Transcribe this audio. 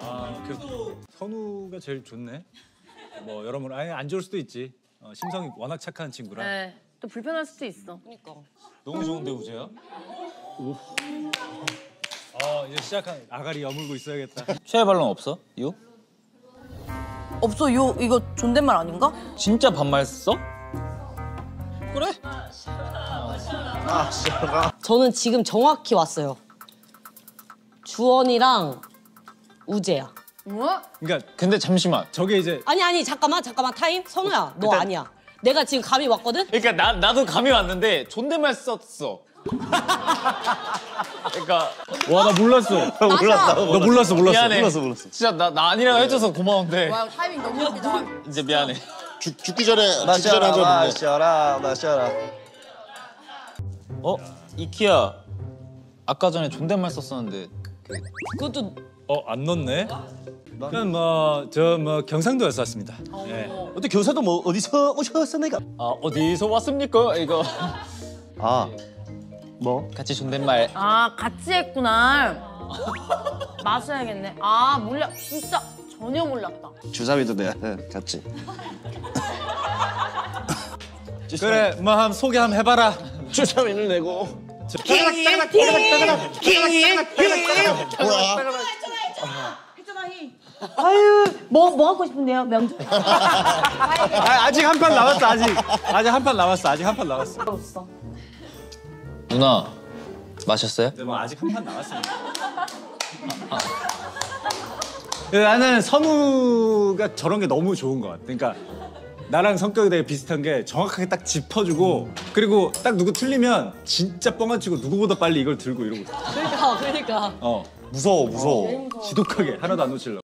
선우가 제일 좋네. 뭐 여러분 아예 안 좋을 수도 있지. 심성이 워낙 착한 친구라. 네. 또 불편할 수도 있어. 그러니까. 너무 좋은데 우재야? 이제 시작한 아가리 여물고 있어야겠다. 최애 반론 없어? 이거? 없어. 이거 존댓말 아닌가? 진짜 반말 써? 그래? 저는 지금 정확히 왔어요. 주원이랑 우재야. 뭐? 그러니까 근데 잠시만. 저게 이제 아니 잠깐만 타임. 선우야 너 일단- 아니야. 내가 지금 감이 왔거든. 그러니까 나도 감이 왔는데 존댓말 썼어. 그러니까 와 나 몰랐어. 너 몰랐어. 미안해. 진짜 나 아니라고 해줘서 고마운데 와 타이밍 너무 웃기다. 이제 미안해. 죽기 전에 한번 마셔라. 이키야 아까 전에 존댓말 썼었는데 그것도 안 넣네. 그냥 뭐 경상도에서 왔습니다. 예. 어떻게 교사도 뭐 어디서 오셨어 내가? 어디서 왔습니까? 이거 뭐? 같이 존댓말. 아 같이 했구나. 마셔야겠네. 아 몰라. 진짜 전혀 몰랐다. 주사위도 내가 같이. 그래 뭐 한번 소개 한번 해봐라. 주사위를 내고. 뭐 하고 싶은데요? 명절. 아직 한 판 남았어. 아직 한 판 남았어. 누나 마셨어요? 뭐 아직 한 판 남았습니다. 나는 선우가 저런 게 너무 좋은 것 같아. 그러니까 나랑 성격이 되게 비슷한 게 정확하게 딱 짚어주고 그리고 딱 누구 틀리면 진짜 뻥안 치고 누구보다 빨리 이걸 들고 이러고 있어. 그러니까. 무서워. 지독하게 하나도 안 놓치려고.